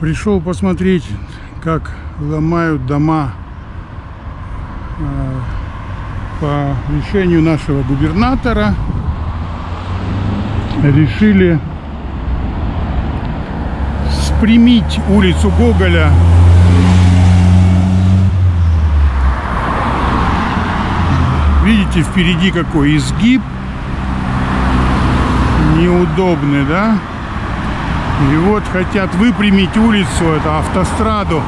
Пришел посмотреть, как ломают дома по решению нашего губернатора. Решили спрямить улицу Гоголя видите, впереди какой изгиб неудобный, да? И вот хотят выпрямить улицу, это автостраду.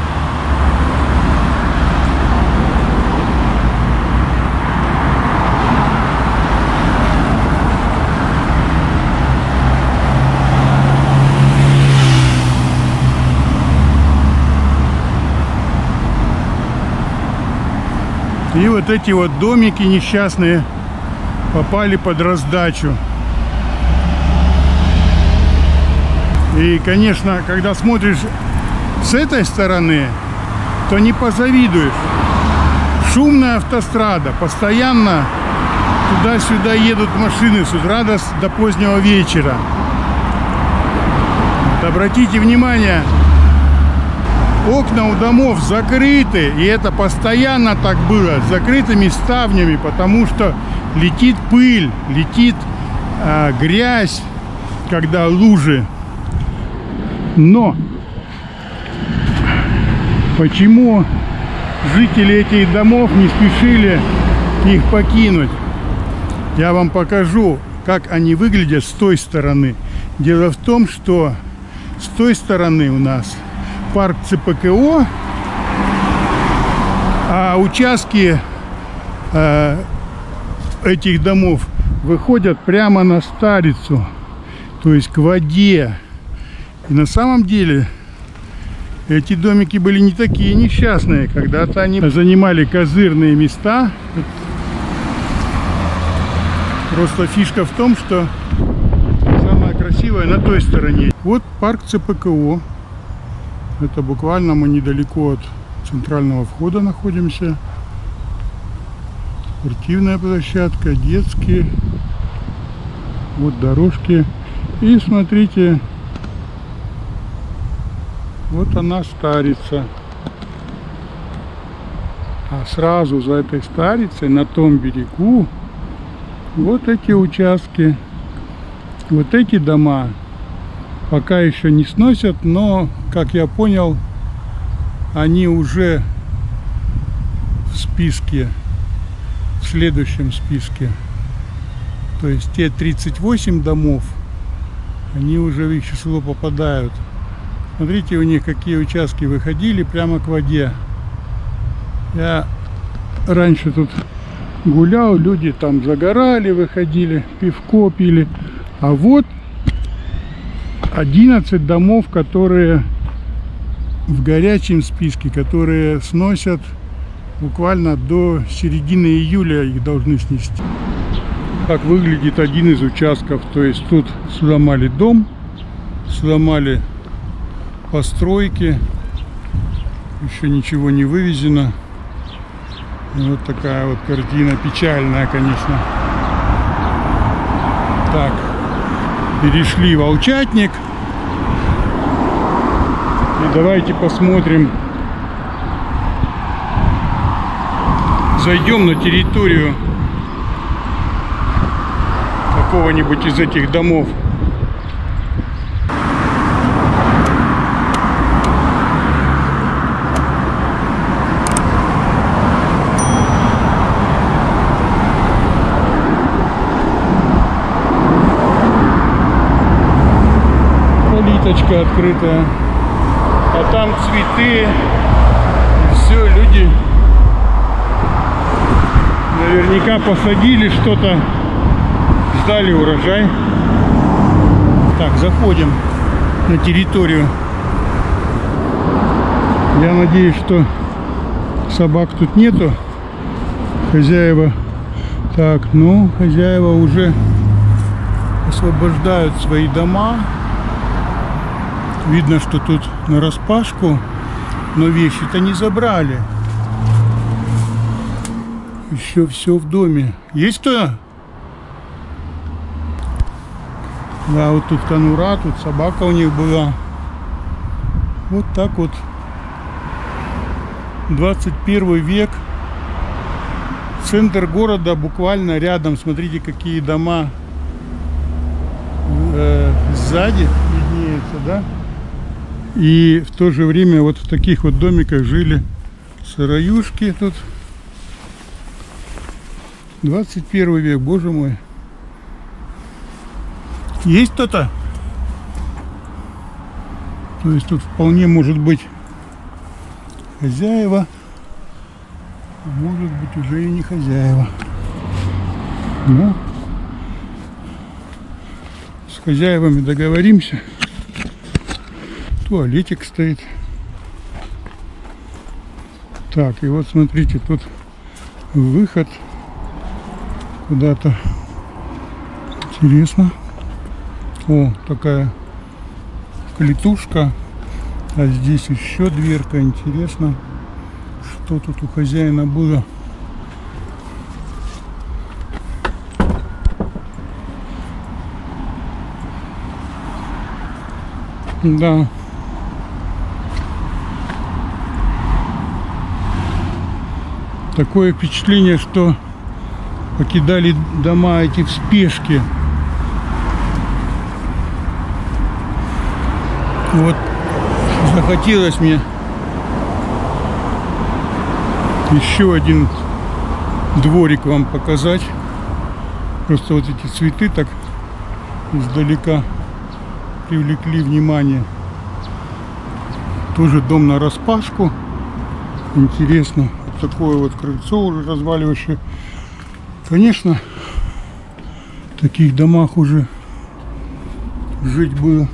И вот эти вот домики несчастные попали под раздачу. И, конечно, когда смотришь с этой стороны, то не позавидуешь. Шумная автострада, постоянно туда-сюда едут машины с утра до позднего вечера. Вот обратите внимание, окна у домов закрыты, и это постоянно так было, с закрытыми ставнями, потому что летит пыль, летит грязь, когда лужи. Но почему жители этих домов не спешили их покинуть? Я вам покажу, как они выглядят с той стороны. Дело в том, что с той стороны у нас парк ЦПКО, а участки этих домов выходят прямо на Старицу, то есть к воде. И на самом деле эти домики были не такие несчастные. Когда-то они занимали козырные места. Просто фишка в том, что самое красивое на той стороне. Вот парк ЦПКО. Это буквально мы недалеко от центрального входа находимся. Спортивная площадка, детские. Вот дорожки. И смотрите, вот она Старица. А сразу за этой Старицей, на том берегу, вот эти участки, вот эти дома пока еще не сносят, но, как я понял, они уже в списке, в следующем списке. То есть те 38 домов, они уже в их число попадают. Смотрите, у них какие участки выходили прямо к воде. Я раньше тут гулял, люди там загорали, выходили, пивко пили. А вот 11 домов, которые в горячем списке, которые сносят буквально до середины июля, их должны снести. Как выглядит один из участков. То есть тут сломали дом, сломали постройки, еще ничего не вывезено. И вот такая вот картина, печальная, конечно. Так, перешли в Волчатник. И давайте посмотрим, зайдем на территорию какого-нибудь из этих домов. Калиточка открытая, а там цветы, и все, люди наверняка посадили что-то, ждали урожай. Так, заходим на территорию. Я надеюсь, что собак тут нету. Хозяева. Так, ну, хозяева уже освобождают свои дома. Видно, что тут нараспашку, но вещи-то не забрали. Еще все в доме. Есть кто? Да, вот тут конура, тут собака у них была. Вот так вот. 21 век. Центр города буквально рядом. Смотрите, какие дома сзади виднеются, да? И в то же время вот в таких вот домиках жили сыроюшки тут. 21 век, боже мой. Есть кто-то? То есть тут вполне может быть хозяева, а может быть уже и не хозяева. Ну, с хозяевами договоримся. Туалетик стоит. Так, и вот смотрите, тут выход куда-то. Интересно. О, такая клетушка. А здесь еще дверка. Интересно, что тут у хозяина было. Да. Такое впечатление, что покидали дома эти в спешке. Вот захотелось мне еще один дворик вам показать. Просто вот эти цветы так издалека привлекли внимание. Тоже дом нараспашку. Интересно. Вот такое вот крыльцо уже разваливающее. Конечно, в таких домах уже жить было.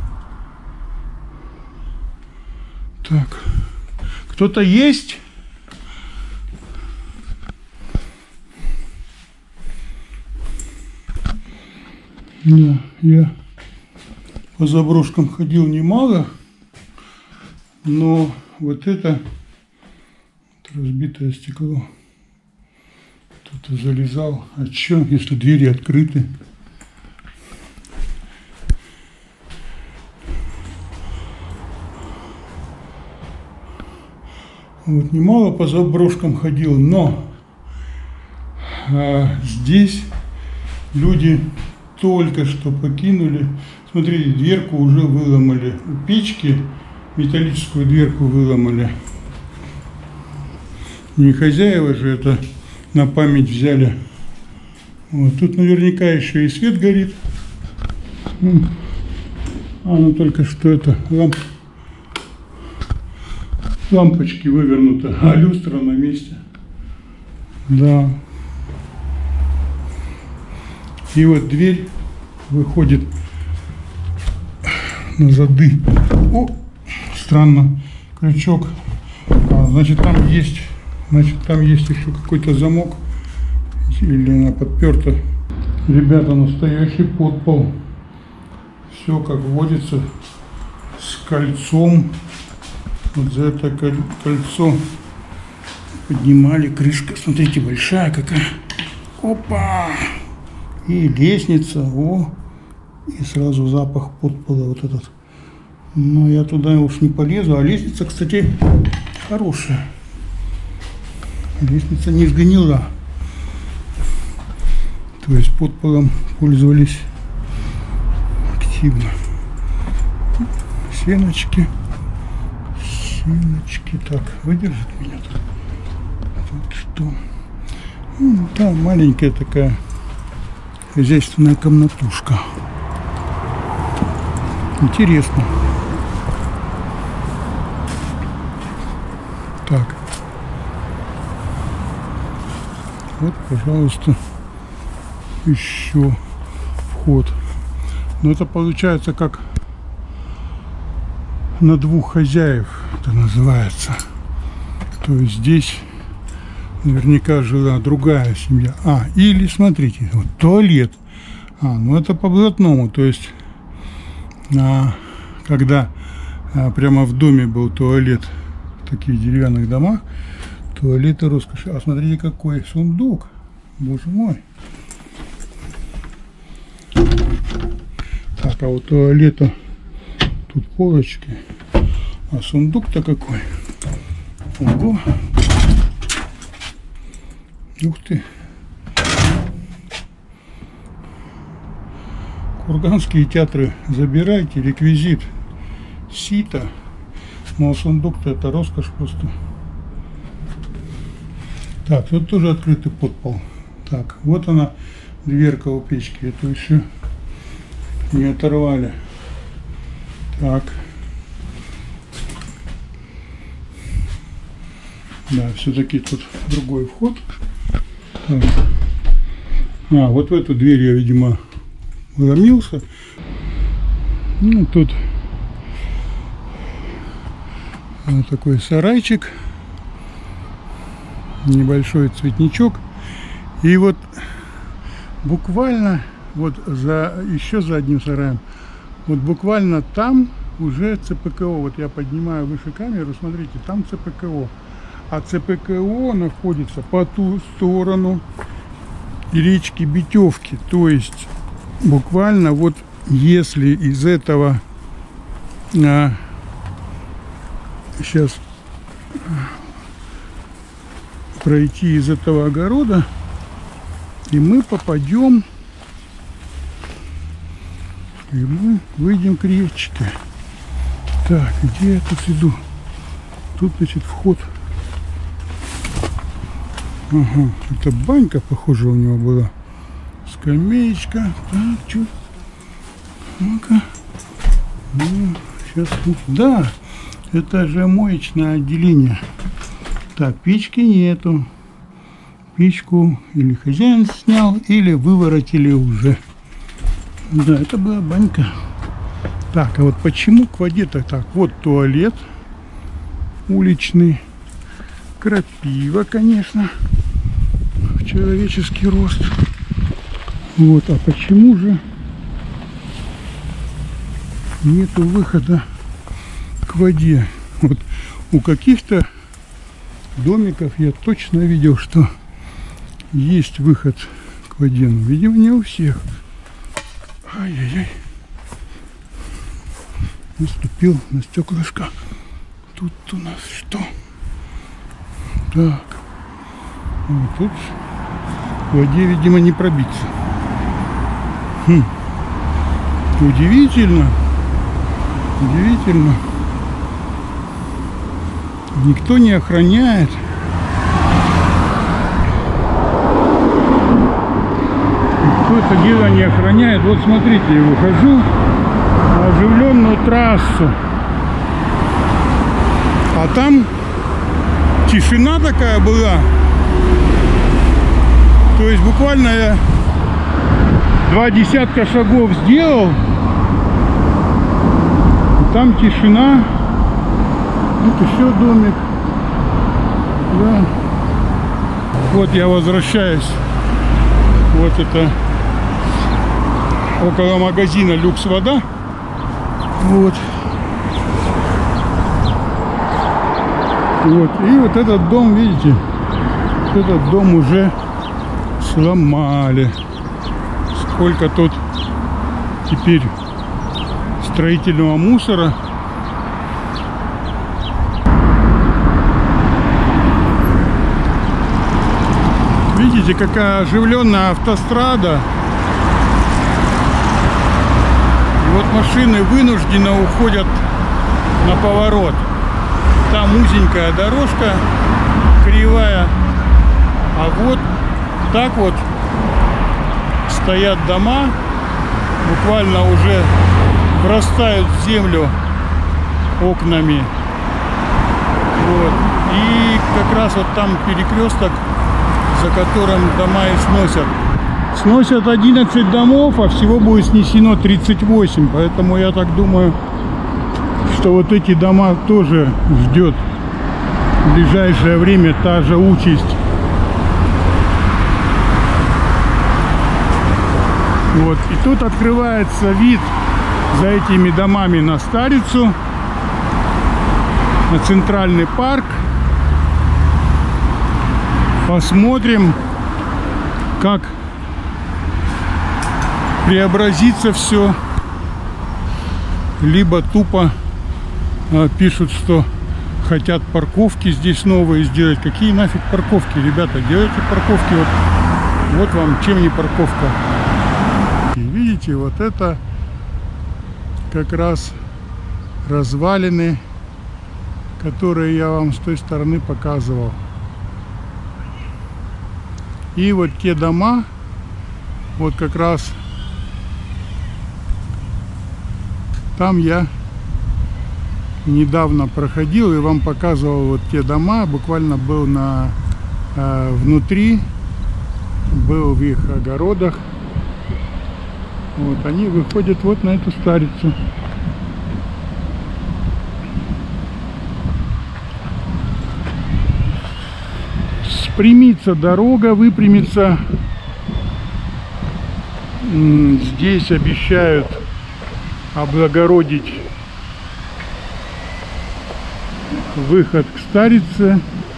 Так, кто-то есть? Не, я по заброшкам ходил немало, но вот это разбитое стекло. Кто-то залезал. А что, если двери открыты? Вот немало по заброшкам ходил, но здесь люди только что покинули. Смотрите, дверку уже выломали. У печки металлическую дверку выломали. Не хозяева же это на память взяли. Вот. Тут наверняка еще и свет горит. Ну только что это лампочки вывернуты, а люстра на месте. Да. И вот дверь выходит на зады. О, странно, крючок. Значит, там есть еще какой-то замок. Или она подперта. Ребята, настоящий подпол. Все как водится, с кольцом. Вот за это кольцо поднимали, крышка, смотрите, большая какая. Опа! И лестница, о! И сразу запах подпола вот этот. Но я туда уж не полезу. А лестница, кстати, хорошая. Лестница не сгнила. То есть подполом пользовались активно. Сеночки. Так, выдержит меня тут. Вот что. Ну, да, маленькая такая хозяйственная комнатушка. Интересно. Так. Вот, пожалуйста, еще вход. Но это получается как на двух хозяев, это называется. То есть здесь наверняка жила другая семья. Или смотрите, вот туалет. Ну это по блатному. То есть, когда прямо в доме был туалет в таких деревянных домах, туалеты роскоши. А смотрите, какой сундук. Боже мой. Так, а у туалета тут полочки. А сундук-то какой. Ого. Ух ты. Курганские театры, забирайте реквизит. Сито. Но сундук-то это роскошь просто. Так, тут тоже открытый подпол. Так, вот она, дверка у печки. Эту еще не оторвали. Так. Да, все-таки тут другой вход. Так. А, вот в эту дверь я, видимо, вломился. Ну, тут вот такой сарайчик. Небольшой цветничок. И вот буквально вот еще за одним сараем, вот буквально там уже ЦПКО. Вот я поднимаю выше камеру, смотрите, там ЦПКО. А ЦПКО находится по ту сторону речки Битевки. То есть буквально вот если из этого сейчас пройти из этого огорода, и мы попадем, и мы выйдем к речке. Так, где я тут иду? Тут, значит, вход. Ага, это банька, похоже, у него была. Скамеечка. Так, что? Ну-ка. Ну, сейчас. Да, это же моечное отделение. Так, печки нету. Печку или хозяин снял, или выворотили уже. Да, это была банька. Так, а вот почему к воде-то так? Вот туалет уличный. Крапива, конечно. В человеческий рост. Вот, а почему же нету выхода к воде? Вот у каких-то домиков я точно видел, что есть выход к воде, но, видимо, не у всех. Ай-яй-яй. Наступил на стеклышко. Тут у нас что? Так. Вот тут в воде, видимо, не пробиться. Удивительно. Удивительно. Никто не охраняет. Никто это дело не охраняет. Вот смотрите, я выхожу на оживленную трассу. А там тишина такая была. То есть буквально я 2 десятка шагов сделал. И там тишина. Вот еще домик. Да. Вот я возвращаюсь. Вот это около магазина Люкс Вода. Вот. Вот. И вот этот дом, видите, этот дом уже сломали. Сколько тут теперь строительного мусора. Видите, какая оживленная автострада. И вот машины вынужденно уходят на поворот. Там узенькая дорожка, кривая. А вот так вот стоят дома, буквально уже врастают в землю окнами. Вот. И как раз вот там перекресток, за которым дома и сносят. Сносят 11 домов, а всего будет снесено 38. Поэтому я так думаю, что вот эти дома тоже ждет в ближайшее время та же участь. Вот. И тут открывается вид за этими домами на Старицу, на Центральный парк. Посмотрим, как преобразится все, либо тупо пишут, что хотят парковки здесь новые сделать. Какие нафиг парковки, ребята? Делайте парковки. Вот вам чем не парковка. И видите, вот это как раз развалины, которые я вам с той стороны показывал. И вот те дома, вот как раз там я недавно проходил и вам показывал вот те дома. Буквально был внутри, был в их огородах. Вот они выходят вот на эту старицу. Спрямится дорога, выпрямится. Здесь обещают облагородить выход к старице.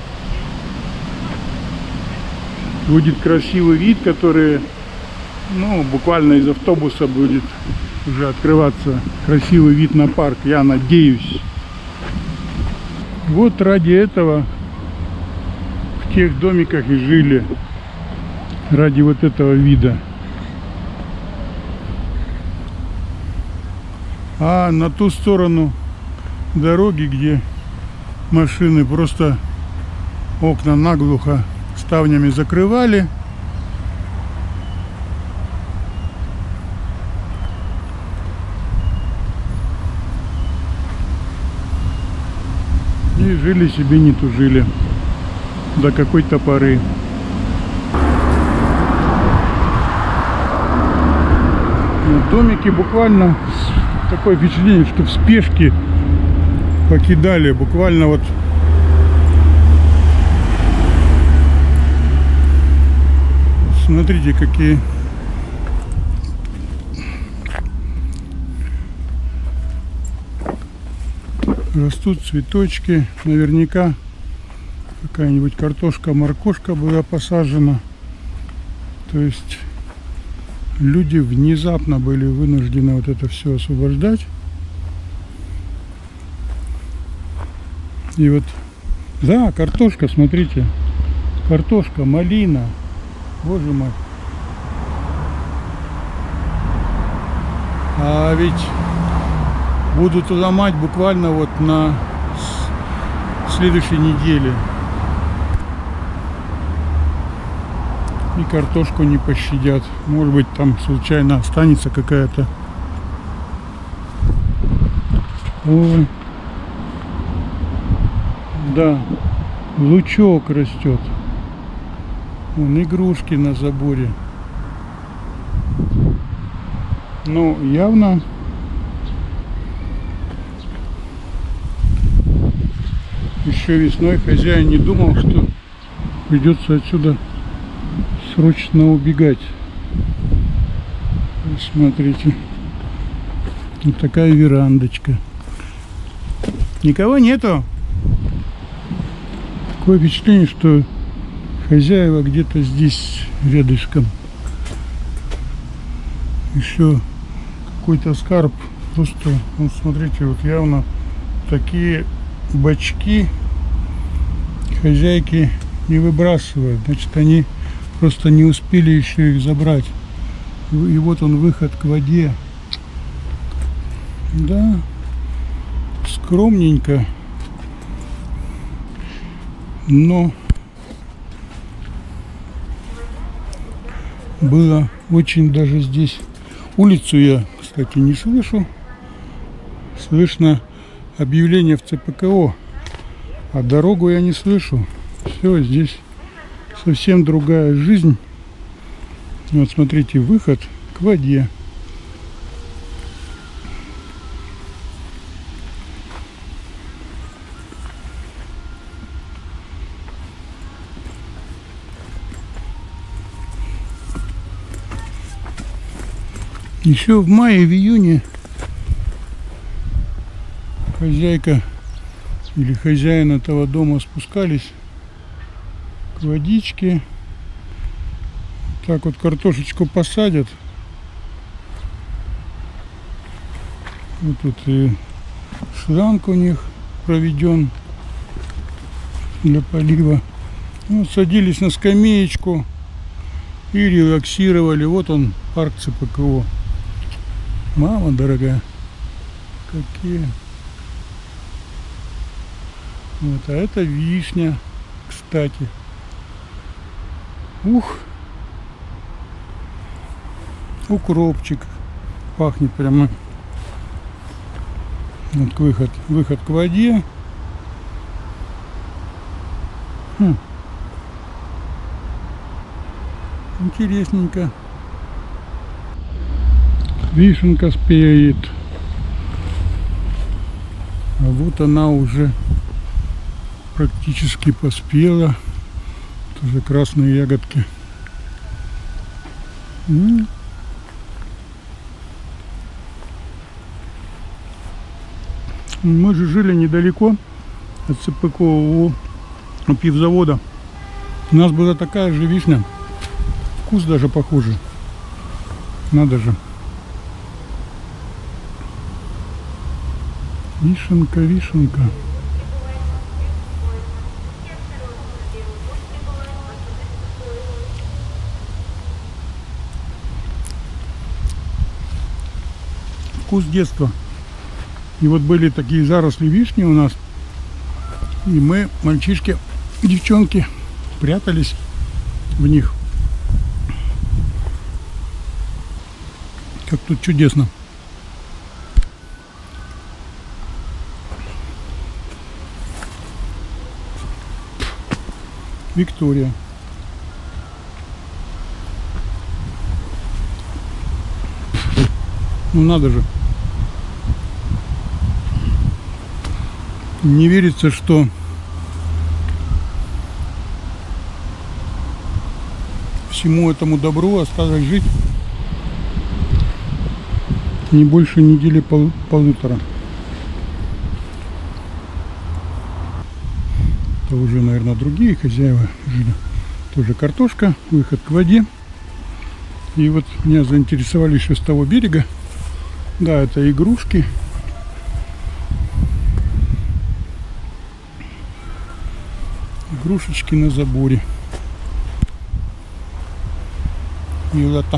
Будет красивый вид, который, ну, буквально из автобуса будет уже открываться красивый вид на парк, я надеюсь. Вот ради этого в тех домиках и жили, ради вот этого вида. А на ту сторону дороги, где машины просто окна наглухо ставнями закрывали, и жили себе не тужили до какой-то поры. Домики буквально такое впечатление, что в спешке покидали. Буквально вот смотрите, какие растут цветочки. Наверняка какая-нибудь картошка, моркошка была посажена. То есть люди внезапно были вынуждены вот это все освобождать. И вот, да, картошка, смотрите, картошка, малина, боже мой. А ведь будут ломать буквально вот на следующей неделе. И картошку не пощадят. Может быть, там случайно останется какая-то. Ой. Да, лучок растет. Вон игрушки на заборе. Ну, явно еще весной хозяин не думал, что придется отсюда срочно убегать. Смотрите, вот такая верандочка. Никого нету. Такое впечатление, что хозяева где-то здесь рядышком. Еще какой-то скарб. Просто, вот смотрите, вот явно такие бачки хозяйки не выбрасывают. Значит, они просто не успели еще их забрать. И вот он, выход к воде. Да, скромненько. Но было очень даже здесь. Улицу я, кстати, не слышу. Слышно объявление в ЦПКО. А дорогу я не слышу. Все, здесь совсем другая жизнь. Вот смотрите, выход к воде. Еще в мае, в июне хозяйка или хозяин этого дома спускались к водичке. Так вот картошечку посадят. Вот тут и шланг у них проведен для полива. Вот, садились на скамеечку и релаксировали. Вот он, парк ЦПКО. Мама дорогая, какие. Вот, а это вишня, кстати. Ух, укропчик пахнет прямо. Вот выход к воде. Интересненько. Вишенка спеет. А вот она уже практически поспела. Тоже красные ягодки. Мы же жили недалеко от ЦПКО пивзавода. У нас была такая же вишня. Вкус даже похожий. Надо же. Вишенка, вишенка. Вкус детства. И вот были такие заросли вишни у нас. И мы, мальчишки, девчонки, прятались в них. Как тут чудесно. Виктория. Ну надо же. Не верится, что всему этому добру осталось жить не больше недели полутора. Это уже, наверное, другие хозяева жили. Тоже картошка, выход к воде. И вот меня заинтересовали еще с того берега. Да, это игрушки. Игрушечки на заборе. Милота.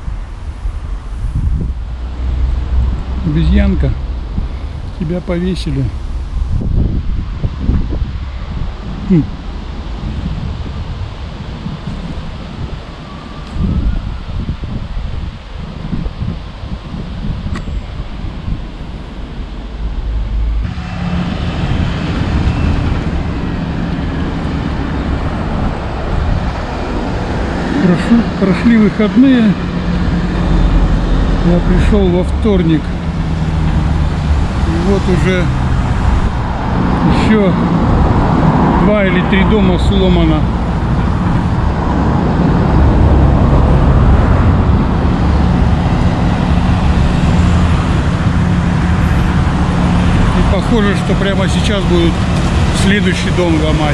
Обезьянка. Тебя повесили. Прошли выходные. Я пришел во вторник. И вот уже еще 2 или 3 дома сломано. И похоже, что прямо сейчас будут следующий дом ломать.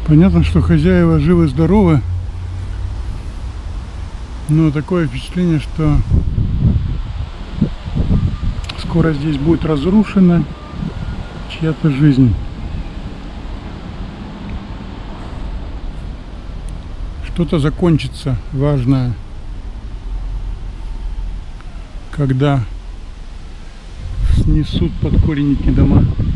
Понятно, что хозяева живы-здоровы, но такое впечатление, что скоро здесь будет разрушена чья-то жизнь. Что-то закончится важное, когда снесут под корень эти дома.